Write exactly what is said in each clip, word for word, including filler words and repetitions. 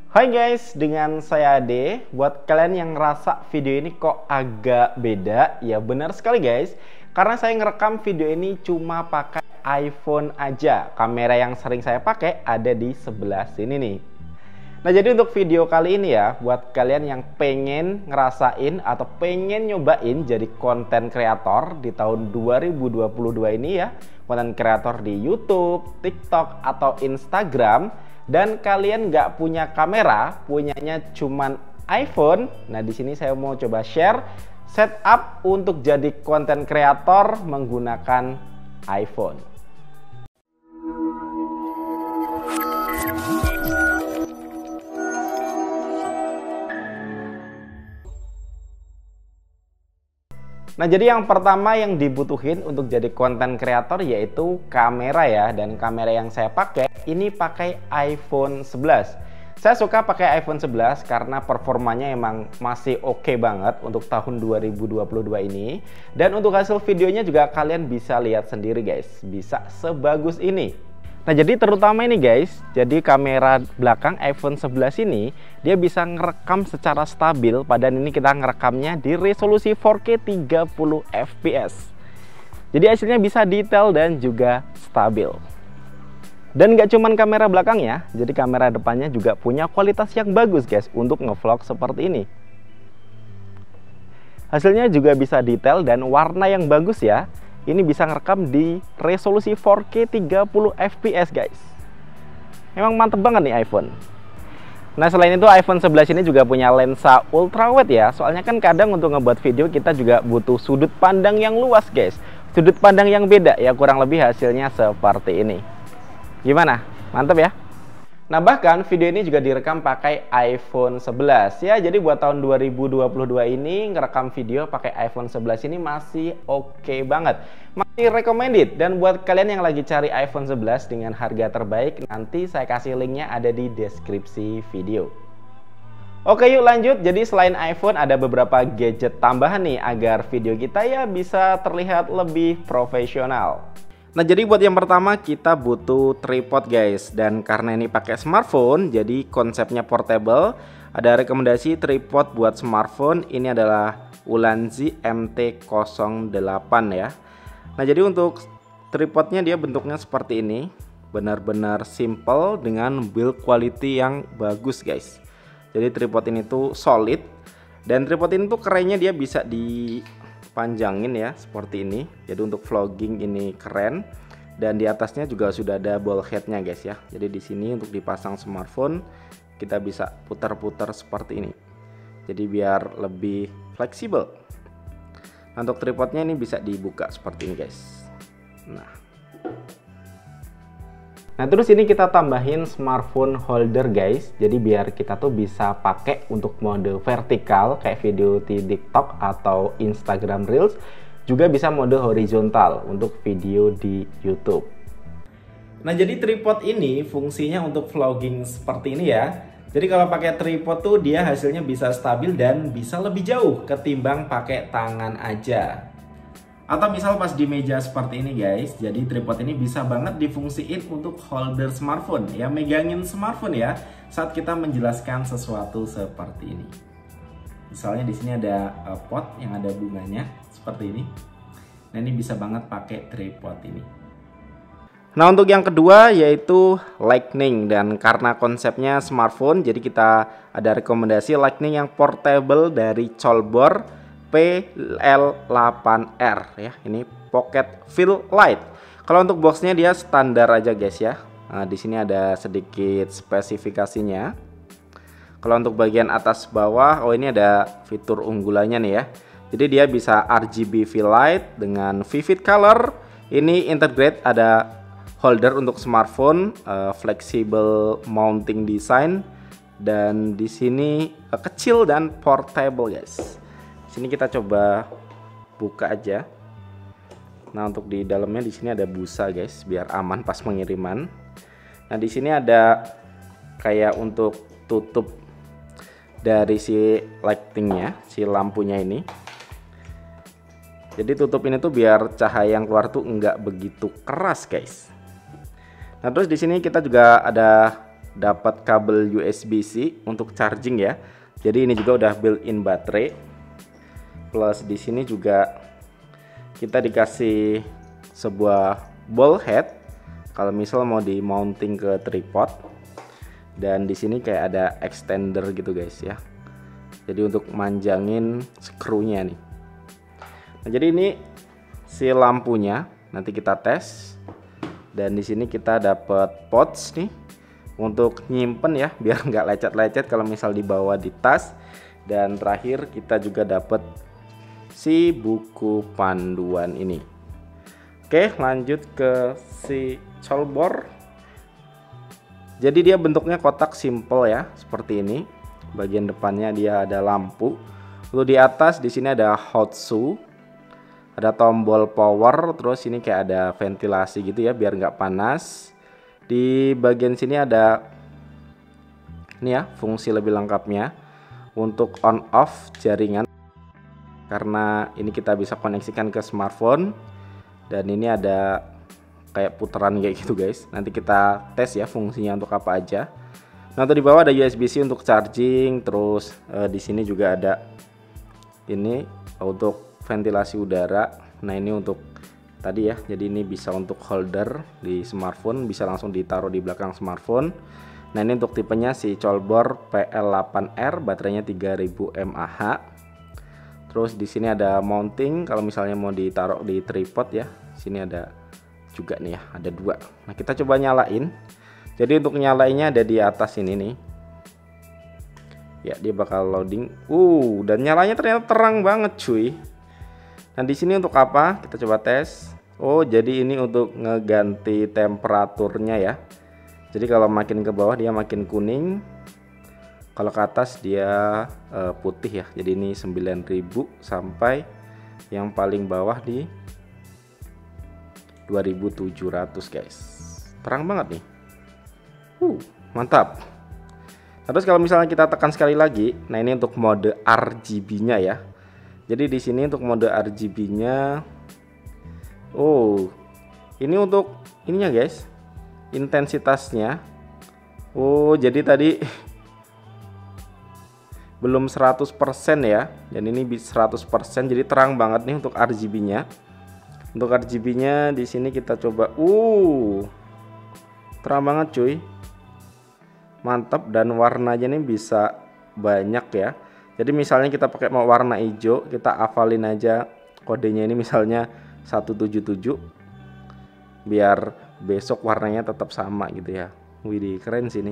Hai guys, dengan saya Ade. Buat kalian yang ngerasa video ini kok agak beda, ya benar sekali guys. Karena saya ngerekam video ini cuma pakai iPhone aja. Kamera yang sering saya pakai ada di sebelah sini nih. Nah, jadi untuk video kali ini ya, buat kalian yang pengen ngerasain atau pengen nyobain jadi konten kreator di tahun dua ribu dua puluh dua ini ya, konten kreator di YouTube, TikTok, atau Instagram, dan kalian nggak punya kamera, punyanya cuman iPhone. Nah, di sini saya mau coba share setup untuk jadi konten kreator menggunakan iPhone. Nah, jadi yang pertama yang dibutuhin untuk jadi konten kreator yaitu kamera ya. Dan kamera yang saya pakai ini pakai iPhone sebelas. Saya suka pakai iPhone sebelas karena performanya emang masih oke okay banget untuk tahun dua ribu dua puluh dua ini. Dan untuk hasil videonya juga kalian bisa lihat sendiri guys, bisa sebagus ini. Nah, jadi terutama ini guys, jadi kamera belakang iPhone sebelas ini dia bisa ngerekam secara stabil. Padahal ini kita ngerekamnya di resolusi empat K tiga puluh F P S. Jadi hasilnya bisa detail dan juga stabil. Dan nggak cuman kamera belakangnya, jadi kamera depannya juga punya kualitas yang bagus guys untuk ngevlog seperti ini. Hasilnya juga bisa detail dan warna yang bagus ya. Ini bisa ngerekam di resolusi empat K tiga puluh F P S guys. Emang mantep banget nih iPhone. Nah, selain itu iPhone sebelas ini juga punya lensa ultrawide ya. Soalnya kan kadang untuk ngebuat video kita juga butuh sudut pandang yang luas guys. Sudut pandang yang beda ya, kurang lebih hasilnya seperti ini. Gimana? Mantep ya? Nah, bahkan video ini juga direkam pakai iPhone sebelas ya. Jadi buat tahun dua ribu dua puluh dua ini ngerekam video pakai iPhone sebelas ini masih oke okay banget. Masih recommended. Dan buat kalian yang lagi cari iPhone sebelas dengan harga terbaik, nanti saya kasih linknya ada di deskripsi video. Oke, yuk lanjut. Jadi selain iPhone ada beberapa gadget tambahan nih agar video kita ya bisa terlihat lebih profesional. Nah, jadi buat yang pertama kita butuh tripod guys. Dan karena ini pakai smartphone, jadi konsepnya portable. Ada rekomendasi tripod buat smartphone. Ini adalah Ulanzi M T nol delapan ya. Nah, jadi untuk tripodnya dia bentuknya seperti ini. Benar-benar simple dengan build quality yang bagus guys. Jadi tripod ini tuh solid. Dan tripod ini tuh kerennya dia bisa di panjangin ya seperti ini. Jadi untuk vlogging ini keren. Dan di atasnya juga sudah ada ball headnya guys ya. Jadi di sini untuk dipasang smartphone kita bisa putar-putar seperti ini. Jadi biar lebih fleksibel. Nah, untuk tripodnya ini bisa dibuka seperti ini guys. Nah. Nah, terus ini kita tambahin smartphone holder guys. Jadi biar kita tuh bisa pakai untuk mode vertikal kayak video di TikTok atau Instagram Reels, juga bisa mode horizontal untuk video di YouTube. Nah, jadi tripod ini fungsinya untuk vlogging seperti ini ya. Jadi kalau pakai tripod tuh dia hasilnya bisa stabil dan bisa lebih jauh ketimbang pakai tangan aja. Atau misal pas di meja seperti ini guys, jadi tripod ini bisa banget difungsiin untuk holder smartphone ya, megangin smartphone ya saat kita menjelaskan sesuatu seperti ini. Misalnya di sini ada uh, pot yang ada bunganya seperti ini. Nah, ini bisa banget pakai tripod ini. Nah, untuk yang kedua yaitu Lightning. Dan karena konsepnya smartphone, jadi kita ada rekomendasi Lightning yang portable dari Colbor P L delapan R ya. Ini Pocket Fill Light. Kalau untuk boxnya dia standar aja guys ya. Nah, di sini ada sedikit spesifikasinya. Kalau untuk bagian atas bawah, oh ini ada fitur unggulannya nih ya. Jadi dia bisa R G B fill light dengan vivid color. Ini integrate ada holder untuk smartphone, uh, flexible mounting design, dan di sini uh, kecil dan portable guys. Sini kita coba buka aja. Nah, untuk di dalamnya di sini ada busa guys, biar aman pas pengiriman. Nah, di sini ada kayak untuk tutup dari si lightingnya, si lampunya ini. Jadi tutup ini tuh biar cahaya yang keluar tuh nggak begitu keras guys. Nah, terus di sini kita juga ada dapat kabel U S B C untuk charging ya. Jadi ini juga udah built-in baterai. Plus di sini juga kita dikasih sebuah ball head kalau misal mau di mounting ke tripod. Dan di sini kayak ada extender gitu guys ya. Jadi untuk manjangin skrunya nih. Nah, jadi ini si lampunya, nanti kita tes. Dan di sini kita dapat pouch nih untuk nyimpen ya, biar nggak lecet-lecet kalau misal dibawa di tas. Dan terakhir kita juga dapat si buku panduan ini. Oke, lanjut ke si colbor. Jadi dia bentuknya kotak simple ya, seperti ini. Bagian depannya dia ada lampu. Lalu di atas di sini ada hot shoe, ada tombol power, terus ini kayak ada ventilasi gitu ya biar nggak panas. Di bagian sini ada ini ya fungsi lebih lengkapnya untuk on off jaringan, karena ini kita bisa koneksikan ke smartphone. Dan ini ada kayak putaran kayak gitu guys. Nanti kita tes ya fungsinya untuk apa aja. Nah, untuk di bawah ada U S B C untuk charging, terus eh, di sini juga ada ini untuk ventilasi udara. Nah, ini untuk tadi ya. Jadi ini bisa untuk holder di smartphone, bisa langsung ditaruh di belakang smartphone. Nah, ini untuk tipenya si colbor P L delapan R, baterainya tiga ribu mAh. Terus di sini ada mounting kalau misalnya mau ditaruh di tripod ya. Sini ada juga nih ya, ada dua. Nah, kita coba nyalain. Jadi untuk nyalainnya ada di atas ini nih. Ya, dia bakal loading. Uh, dan nyalanya ternyata terang banget, cuy. Nah, di sini untuk apa? Kita coba tes. Oh, jadi ini untuk ngeganti temperaturnya ya. Jadi kalau makin ke bawah dia makin kuning. Kalau ke atas dia uh, putih ya. Jadi ini sembilan ribu sampai yang paling bawah di dua ribu tujuh ratus, guys. Terang banget nih. Uh, mantap. Terus kalau misalnya kita tekan sekali lagi, nah ini untuk mode R G B-nya ya. Jadi di sini untuk mode R G B-nya, oh, ini untuk ininya guys, intensitasnya. Oh, jadi tadi belum seratus persen ya, dan ini seratus persen, jadi terang banget nih untuk R G B-nya. Untuk R G B-nya di sini kita coba, uh, terang banget cuy. Mantap, dan warnanya ini bisa banyak ya. Jadi misalnya kita pakai mau warna hijau, kita hafalin aja kodenya ini misalnya seratus tujuh puluh tujuh, biar besok warnanya tetap sama gitu ya. Widih, keren sih nih.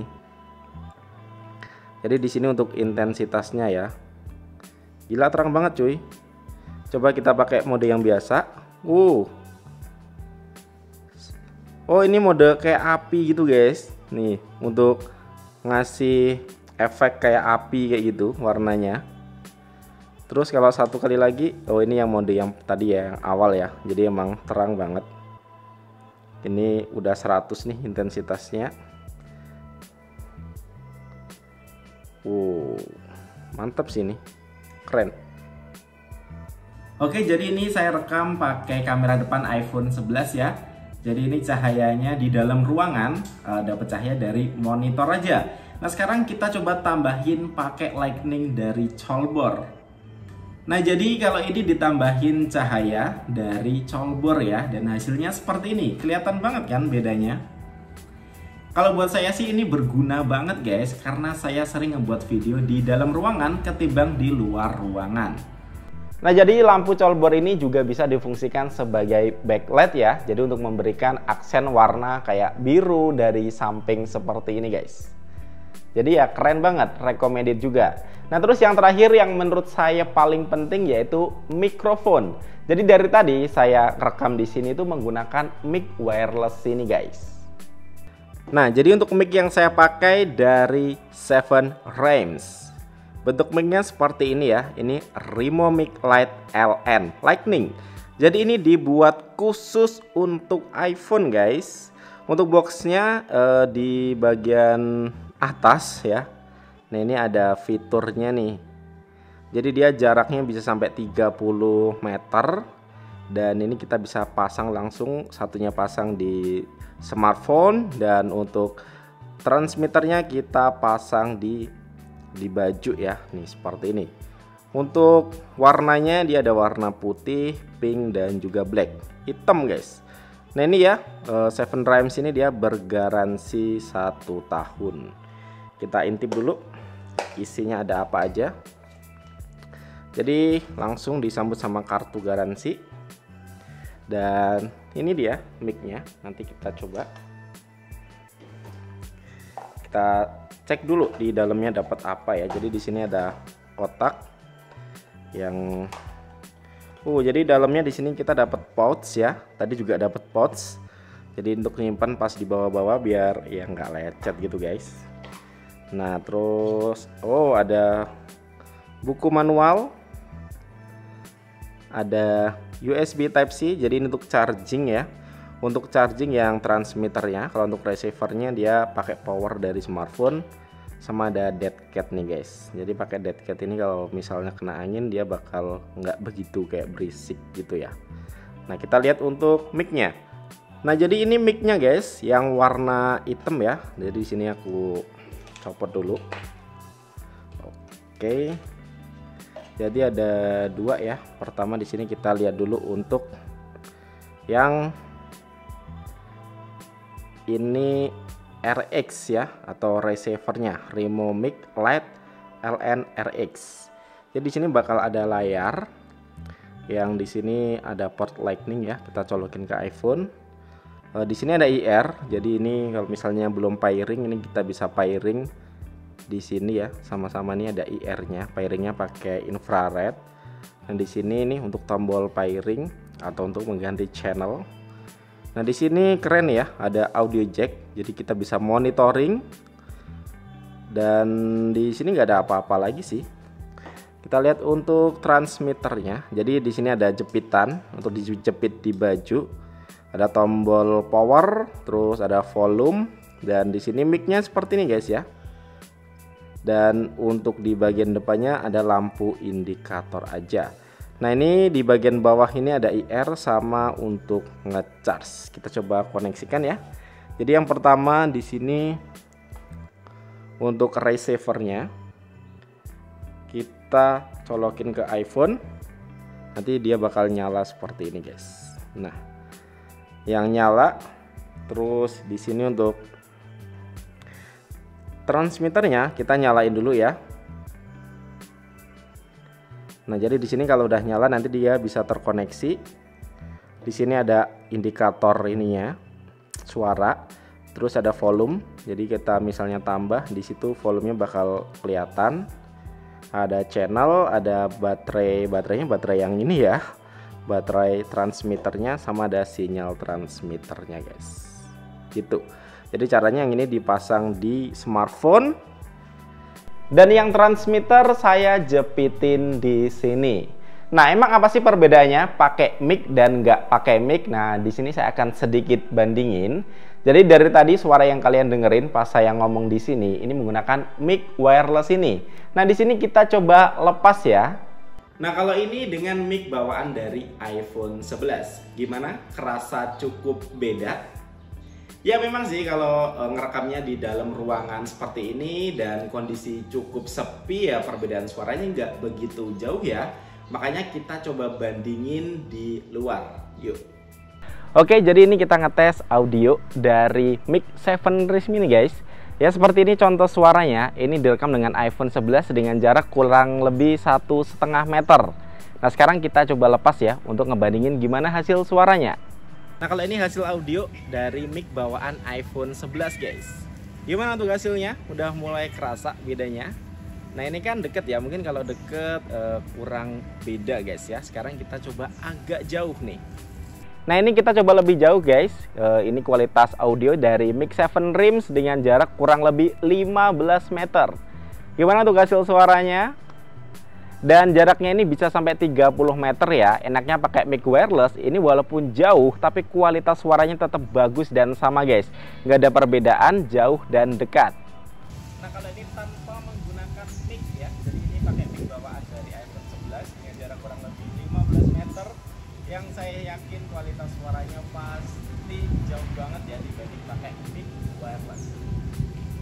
Jadi di sini untuk intensitasnya ya, gila terang banget cuy. Coba kita pakai mode yang biasa. Uh, oh ini mode kayak api gitu guys. Nih untuk ngasih efek kayak api kayak gitu warnanya. Terus kalau satu kali lagi, oh ini yang mode yang tadi ya, yang awal ya. Jadi emang terang banget. Ini udah seratus nih intensitasnya. Wow, mantap sih nih, keren. Oke, jadi ini saya rekam pakai kamera depan iPhone sebelas ya. Jadi ini cahayanya di dalam ruangan, uh, dapat cahaya dari monitor aja. Nah, sekarang kita coba tambahin pakai lightning dari colbor. Nah, jadi kalau ini ditambahin cahaya dari colbor ya, dan hasilnya seperti ini. Kelihatan banget kan bedanya? Kalau buat saya sih ini berguna banget guys, karena saya sering ngebuat video di dalam ruangan ketimbang di luar ruangan. Nah, jadi lampu colbor ini juga bisa difungsikan sebagai backlight ya. Jadi untuk memberikan aksen warna kayak biru dari samping seperti ini guys. Jadi ya keren banget, recommended juga. Nah, terus yang terakhir yang menurut saya paling penting yaitu mikrofon. Jadi dari tadi saya rekam di sini tuh menggunakan mic wireless ini guys. Nah, jadi untuk mic yang saya pakai dari Seven Rhymes. Bentuk mic-nya seperti ini ya. Ini Rimo Mic Lite L N Lightning. Jadi ini dibuat khusus untuk iPhone guys. Untuk boxnya eh, di bagian atas ya. Nah, ini ada fiturnya nih. Jadi dia jaraknya bisa sampai tiga puluh meter. Dan ini kita bisa pasang langsung, satunya pasang di smartphone, dan untuk transmitternya kita pasang di di baju ya, nih seperti ini. Untuk warnanya dia ada warna putih, pink, dan juga black, hitam guys. Nah ini ya, Seven Rhymes ini dia bergaransi satu tahun. Kita intip dulu isinya ada apa aja. Jadi langsung disambut sama kartu garansi. Dan ini dia mic-nya, nanti kita coba. Kita cek dulu di dalamnya dapat apa ya. Jadi di sini ada kotak yang uh jadi dalamnya di sini kita dapat pouch ya. Tadi juga dapat pouch. Jadi untuk menyimpan pas di bawah-bawah biar ya nggak lecet gitu guys. Nah terus oh ada buku manual, ada U S B Type C. Jadi ini untuk charging ya. Untuk charging yang transmitternya. Kalau untuk receivernya dia pakai power dari smartphone. Sama ada dead cat nih guys. Jadi pakai dead cat ini kalau misalnya kena angin dia bakal nggak begitu kayak berisik gitu ya. Nah kita lihat untuk mic-nya. Nah jadi ini mic-nya guys yang warna hitam ya. Jadi di sini aku copot dulu. Oke. Jadi ada dua ya. Pertama di sini kita lihat dulu untuk yang ini R X ya, atau receivernya Remo Mic Lite L N R X. Jadi di sini bakal ada layar yang di sini ada port lightning ya, kita colokin ke iPhone. E, di sini ada I R, jadi ini kalau misalnya belum pairing ini kita bisa pairing di sini ya, sama-sama nih ada I R-nya, pairingnya pakai infrared. Dan di sini ini untuk tombol pairing atau untuk mengganti channel. Nah di sini keren ya, ada audio jack, jadi kita bisa monitoring. Dan di sini nggak ada apa-apa lagi sih. Kita lihat untuk transmitternya. Jadi di sini ada jepitan untuk dijepit di baju. Ada tombol power, terus ada volume, dan di sini mic-nya seperti ini guys ya. Dan untuk di bagian depannya ada lampu indikator aja. Nah ini di bagian bawah ini ada I R sama untuk ngecharge. Kita coba koneksikan ya. Jadi yang pertama di sini untuk receivernya kita colokin ke iPhone. Nanti dia bakal nyala seperti ini guys. Nah yang nyala. Terus di sini untuk transmitternya kita nyalain dulu ya. Nah, jadi di sini kalau udah nyala nanti dia bisa terkoneksi. Di sini ada indikator ininya, suara, terus ada volume. Jadi kita misalnya tambah di situ volumenya bakal kelihatan. Ada channel, ada baterai, baterainya baterai yang ini ya. Baterai transmitternya sama ada sinyal transmitternya, guys. Gitu. Jadi caranya yang ini dipasang di smartphone. Dan yang transmitter saya jepitin di sini. Nah, emang apa sih perbedaannya pakai mic dan nggak pakai mic? Nah, di sini saya akan sedikit bandingin. Jadi dari tadi suara yang kalian dengerin pas saya ngomong di sini, ini menggunakan mic wireless ini. Nah, di sini kita coba lepas ya. Nah, kalau ini dengan mic bawaan dari iPhone sebelas, gimana? Kerasa cukup beda? Ya memang sih kalau e, ngerekamnya di dalam ruangan seperti ini dan kondisi cukup sepi ya perbedaan suaranya nggak begitu jauh ya. Makanya kita coba bandingin di luar. Yuk. Oke, jadi ini kita ngetes audio dari mic Seven Rhymes ini guys. Ya seperti ini contoh suaranya. Ini direkam dengan iPhone sebelas dengan jarak kurang lebih satu setengah meter. Nah sekarang kita coba lepas ya untuk ngebandingin gimana hasil suaranya. Nah kalau ini hasil audio dari mic bawaan iPhone sebelas guys. Gimana tuh hasilnya? Udah mulai kerasa bedanya. Nah ini kan deket ya, mungkin kalau deket uh, kurang beda guys ya. Sekarang kita coba agak jauh nih. Nah ini kita coba lebih jauh guys. uh, Ini kualitas audio dari mic Seven Rhymes dengan jarak kurang lebih lima belas meter. Gimana tuh hasil suaranya? Dan jaraknya ini bisa sampai tiga puluh meter ya. Enaknya pakai mic wireless ini walaupun jauh tapi kualitas suaranya tetap bagus dan sama guys. Nggak ada perbedaan jauh dan dekat. Nah kalau ini tanpa menggunakan mic ya. Jadi ini pakai mic bawaan dari iPhone sebelas dengan jarak kurang lebih lima belas meter. Yang saya yakin kualitas suaranya pasti jauh banget ya dibanding pakai mic wireless.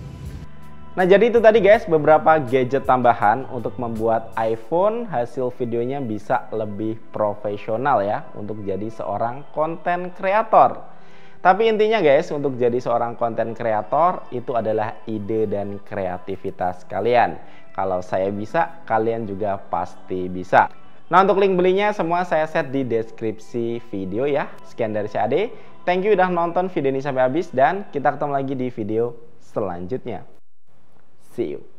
Nah, jadi itu tadi guys beberapa gadget tambahan untuk membuat iPhone hasil videonya bisa lebih profesional ya untuk jadi seorang konten kreator. Tapi intinya guys, untuk jadi seorang konten kreator itu adalah ide dan kreativitas kalian. Kalau saya bisa, kalian juga pasti bisa. Nah, untuk link belinya semua saya set di deskripsi video ya. Sekian dari saya Ade. Thank you udah nonton video ini sampai habis dan kita ketemu lagi di video selanjutnya. See you.